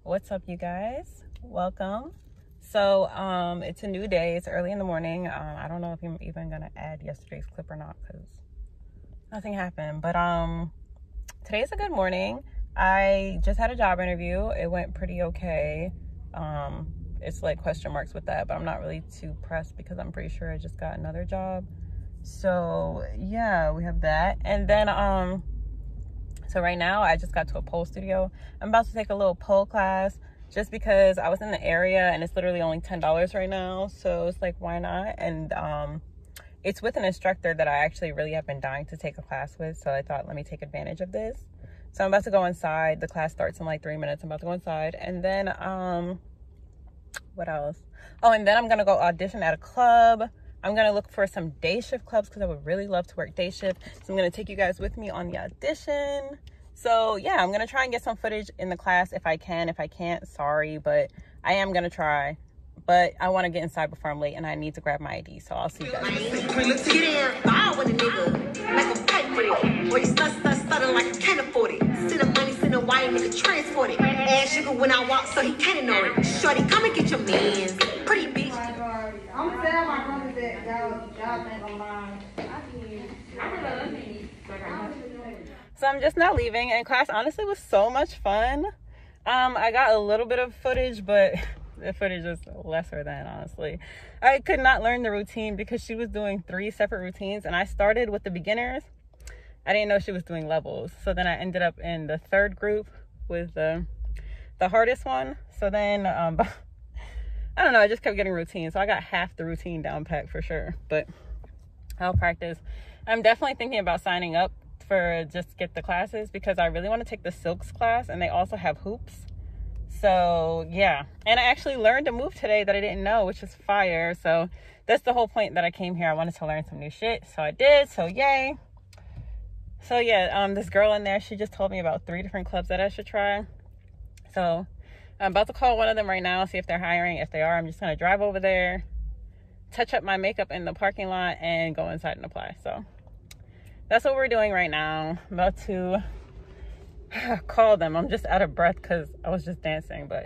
What's up, you guys? Welcome. So it's a new day. It's early in the morning. I don't know if I'm even gonna add yesterday's clip or not because nothing happened, but today's a good morning. I just had a job interview. It went pretty okay. It's like question marks with that, but I'm not really too pressed because I'm pretty sure I just got another job. So yeah, we have that. And then so right now I just got to a pole studio. I'm about to take a little pole class just because I was in the area and it's literally only $10 right now. So it's like, why not? And it's with an instructor that I actually really have been dying to take a class with. So I thought, let me take advantage of this. So I'm about to go inside. The class starts in like 3 minutes. I'm about to go inside. And then what else? Oh, and then I'm gonna go audition at a club. I'm gonna look for some day shift clubs because I would really love to work day shift. So I'm gonna take you guys with me on the audition. So yeah, I'm gonna try and get some footage in the class if I can. If I can't, sorry, but I am gonna try. But I want to get inside before I'm late, and I need to grab my ID. So I'll see you guys. Transport it. Add sugar when I walk, so he can't ignore it. Shorty, come and get your man. Pretty bitch. I'm gonna tell my brothers that y'all think I'm lying. So I'm just now leaving, and class honestly was so much fun. I got a little bit of footage, but the footage is lesser than, honestly. I could not learn the routine because she was doing 3 separate routines, and I started with the beginners. I didn't know she was doing levels. So then I ended up in the 3rd group with the hardest one. So then I don't know, I just kept getting routine, so I got half the routine down pat for sure, but I'll practice. I'm definitely thinking about signing up for just get the classes because I really want to take the silks class, and they also have hoops. So yeah, and I actually learned a move today that I didn't know, which is fire. So that's the whole point that I came here. I wanted to learn some new shit, so I did. So yay. So yeah, this girl in there, she just told me about 3 different clubs that I should try. So I'm about to call one of them right now, see if they're hiring. If they are, I'm just going to drive over there, touch up my makeup in the parking lot, and go inside and apply. So that's what we're doing right now. I'm about to call them. I'm just out of breath because I was just dancing, but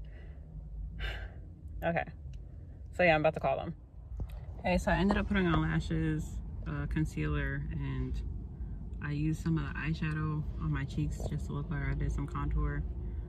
okay. So yeah, I'm about to call them. Okay, so I ended up putting on lashes, concealer, and I used some of the eyeshadow on my cheeks just to look like I did some contour.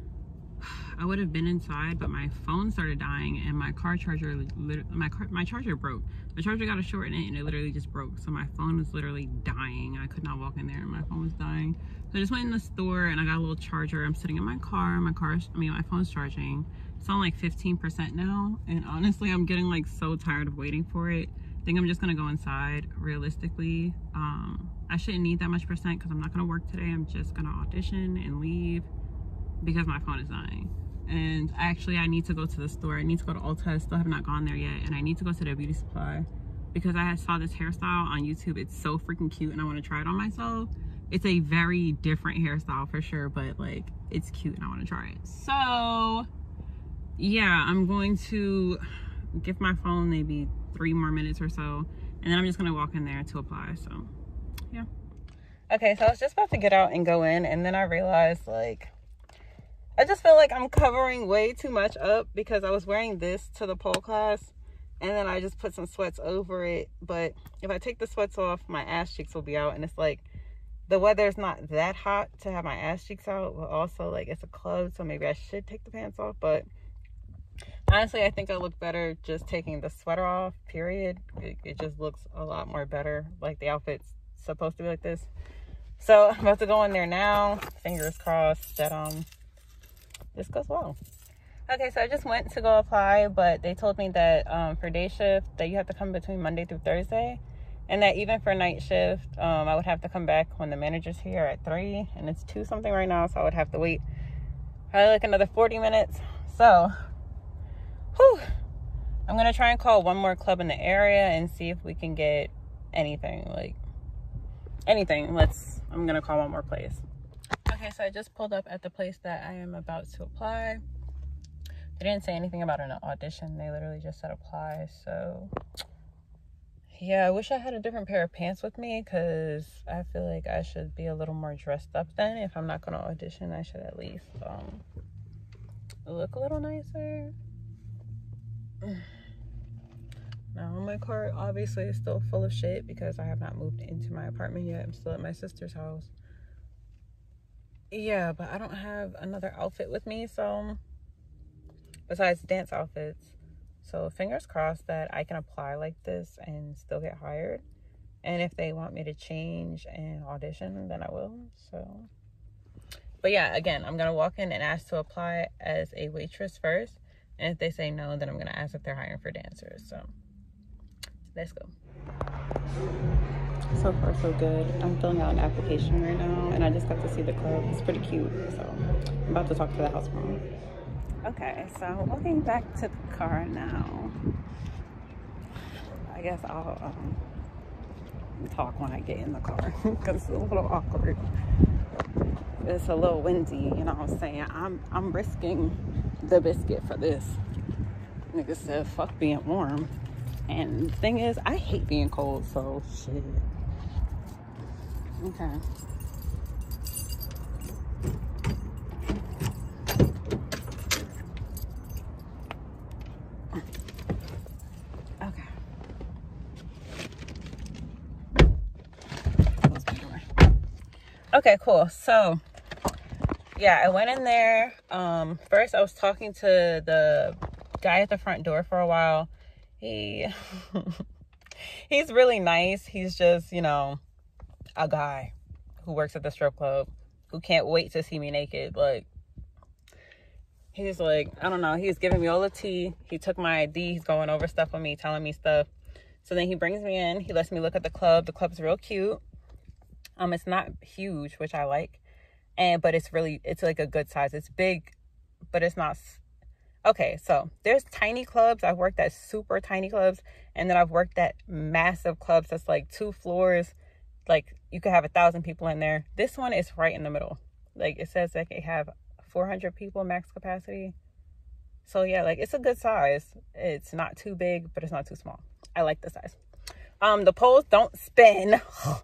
I would have been inside, but my phone started dying, and my car charger, my charger broke. The charger got a short in it, and it literally just broke. So my phone was literally dying. I could not walk in there, and my phone was dying. So I just went in the store, and I got a little charger. I'm sitting in my car. My phone's charging. It's on like 15% now, and honestly, I'm getting like so tired of waiting for it. I think I'm just gonna go inside. Realistically, I shouldn't need that much percent because I'm not gonna work today. I'm just gonna audition and leave because my phone is dying. And actually, I need to go to the store. I need to go to Ulta. I still have not gone there yet. And I need to go to their beauty supply because I saw this hairstyle on YouTube. It's so freaking cute, and I want to try it on myself. It's a very different hairstyle for sure, but like, it's cute and I want to try it. So yeah, I'm going to give my phone maybe 3 more minutes or so, and then I'm just gonna walk in there to apply. So yeah. Okay, so I was just about to get out and go in, and then I realized, like, I just feel like I'm covering way too much up because I was wearing this to the pole class, and then I just put some sweats over it. But if I take the sweats off, my ass cheeks will be out, and it's like, the weather's not that hot to have my ass cheeks out, but also like it's a club, so maybe I should take the pants off. But honestly, I think I look better just taking the sweater off, period. It just looks a lot more better. Like, the outfit's supposed to be like this. So I'm about to go in there now. Fingers crossed that this goes well. Okay, so I just went to go apply, but they told me that for day shift that you have to come between Monday through Thursday, and that even for night shift I would have to come back when the manager's here at 3, and it's 2 something right now, so I would have to wait probably like another 40 minutes. So whew, I'm gonna try and call one more club in the area and see if we can get anything. I'm gonna call one more place. Okay, so I just pulled up at the place that I am about to apply. They didn't say anything about an audition. They literally just said apply. So yeah, I wish I had a different pair of pants with me because I feel like I should be a little more dressed up then. If I'm not gonna audition, I should at least look a little nicer. Now my car obviously is still full of shit because I have not moved into my apartment yet. I'm still at my sister's house. Yeah, but I don't have another outfit with me, so besides dance outfits. So fingers crossed that I can apply like this and still get hired. And if they want me to change and audition, then I will. So, but yeah, again, I'm gonna walk in and ask to apply as a waitress first. And if they say no, then I'm gonna ask if they're hiring for dancers. So let's go. So far so good. I'm filling out an application right now, and I just got to see the club. It's pretty cute. So I'm about to talk to the house mom. Okay, so I'm walking back to the car now. I guess I'll talk when I get in the car because it's a little awkward. It's a little windy, you know what I'm saying? I'm risking the biscuit for this. Nigga said fuck being warm. And the thing is, I hate being cold, so shit. Okay. Okay. Close my door. Okay, cool. So, yeah, I went in there. First I was talking to the guy at the front door for a while. He's really nice. He's just, you know, a guy who works at the strip club who can't wait to see me naked. Like, he's like, I don't know, he's giving me all the tea. He took my ID. He's going over stuff with me, telling me stuff. So then he brings me in. He lets me look at the club. The club's real cute. It's not huge, which I like. But it's like a good size. It's big, but it's not. Okay, so there's tiny clubs. I've worked at super tiny clubs, and then I've worked at massive clubs that's like 2 floors. Like, you could have 1,000 people in there. This one is right in the middle. Like, it says that it have 400 people max capacity. So yeah, like, it's a good size. It's not too big, but it's not too small. I like the size. The poles don't spin.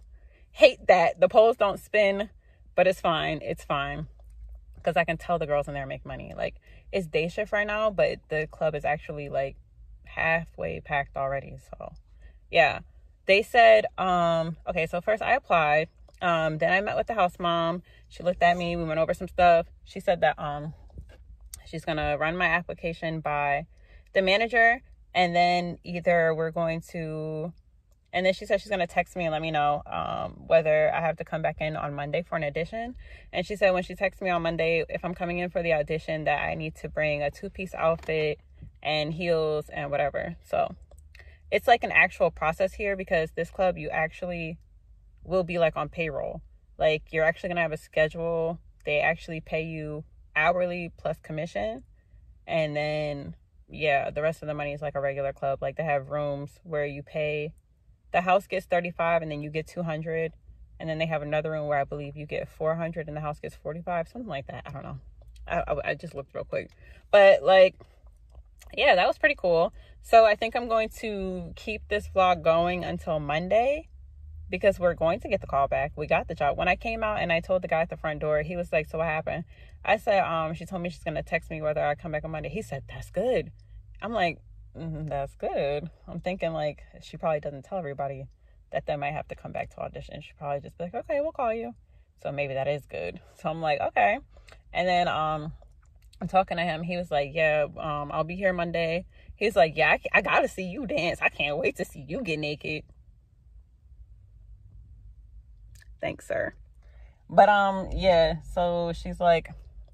Hate that. The poles don't spin, but it's fine. It's fine. Because I can tell the girls in there make money. Like, it's day shift right now, but the club is actually like halfway packed already. So yeah, they said, okay, so first I applied. Then I met with the house mom. She looked at me. We went over some stuff. She said that she's gonna run my application by the manager, and then either we're going to, and then she said she's going to text me and let me know whether I have to come back in on Monday for an audition. And she said when she texts me on Monday, if I'm coming in for the audition, that I need to bring a 2-piece outfit and heels and whatever. So it's like an actual process here, because this club, you actually will be like on payroll. Like, you're actually going to have a schedule. They actually pay you hourly plus commission. And then, yeah, the rest of the money is like a regular club. Like, they have rooms where you pay. The house gets $35 and then you get $200. And then they have another room where I believe you get $400 and the house gets $45, something like that. I don't know. I just looked real quick. But, like, yeah, that was pretty cool. So I think I'm going to keep this vlog going until Monday, because we're going to get the call back. We got the job. When I came out and I told the guy at the front door, he was like, so what happened? I said, she told me she's going to text me whether I come back on Monday. He said, that's good. I'm like, that's good. I'm thinking, like, she probably doesn't tell everybody that they might have to come back to audition. She probably just be like, okay, we'll call you. So maybe that is good. So I'm like, okay. And then I'm talking to him. He was like, yeah, I'll be here Monday. He's like, yeah, I gotta see you dance. I can't wait to see you get naked. Thanks, sir. But yeah, so she's like,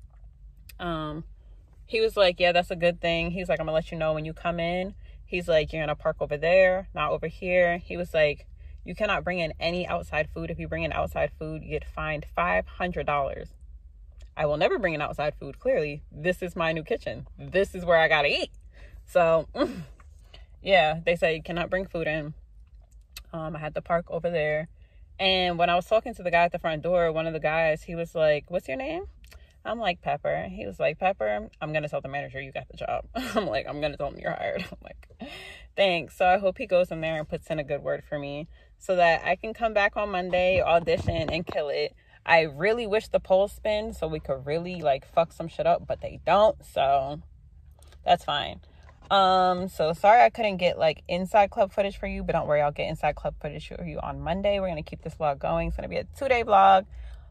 he was like, yeah, that's a good thing. He's like, I'm gonna let you know when you come in. He's like, you're gonna park over there, not over here. He was like, you cannot bring in any outside food. If you bring in outside food, you get fined $500. I will never bring in outside food. Clearly, this is my new kitchen. This is where I gotta eat. So yeah, they say you cannot bring food in. I had to park over there. And when I was talking to the guy at the front door, one of the guys, he was like, what's your name? I'm like, Pepper. He was like, Pepper, I'm going to tell the manager you got the job. I'm like, I'm going to tell him you're hired. I'm like, thanks. So I hope he goes in there and puts in a good word for me so that I can come back on Monday, audition, and kill it. I really wish the polls spin so we could really like fuck some shit up, but they don't, so that's fine. So sorry I couldn't get like inside club footage for you, but don't worry, I'll get inside club footage for you on Monday. We're gonna keep this vlog going. It's gonna be a 2-day vlog.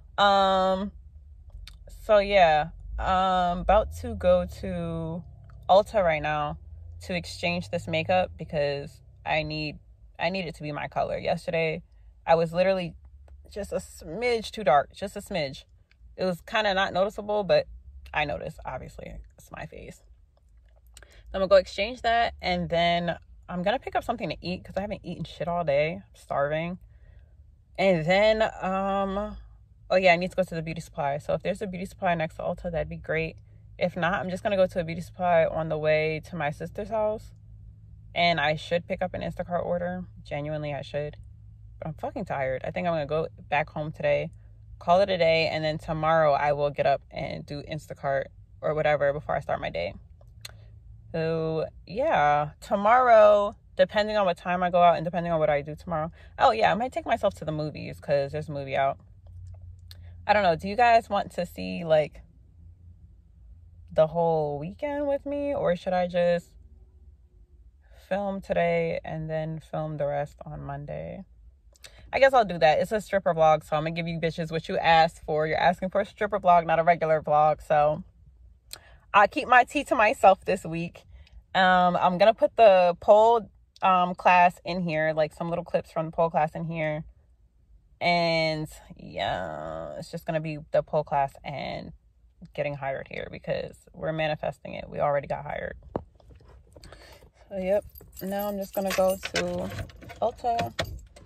So yeah, about to go to Ulta right now to exchange this makeup because I need it to be my color. Yesterday I was literally just a smidge too dark, just a smidge. It was kind of not noticeable, but I noticed. Obviously it's my face. I'm gonna go exchange that, and then I'm gonna pick up something to eat because I haven't eaten shit all day. I'm starving. And then oh yeah, I need to go to the beauty supply. So if there's a beauty supply next to Ulta, that'd be great. If not, I'm just gonna go to a beauty supply on the way to my sister's house, and I should pick up an Instacart order. Genuinely, I should, but I'm fucking tired. I think I'm gonna go back home today, call it a day, and then tomorrow I will get up and do Instacart or whatever before I start my day. So yeah, tomorrow, depending on what time I go out and depending on what I do tomorrow. Oh yeah, I might take myself to the movies because there's a movie out. I don't know. Do you guys want to see like the whole weekend with me, or should I just film today and then film the rest on Monday? I guess I'll do that. It's a stripper vlog, so I'm gonna give you bitches what you asked for. You're asking for a stripper vlog, not a regular vlog, so I'll keep my tea to myself this week. I'm gonna put the pole class in here, like some little clips from the pole class in here, and yeah, it's just gonna be the pole class and getting hired here because we're manifesting it. We already got hired. So yep, now I'm just gonna go to Ulta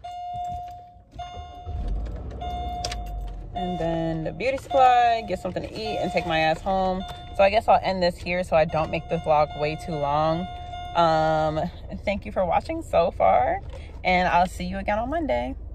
and then the beauty supply, get something to eat, and take my ass home. So I guess I'll end this here so I don't make this vlog way too long. Thank you for watching so far, and I'll see you again on Monday.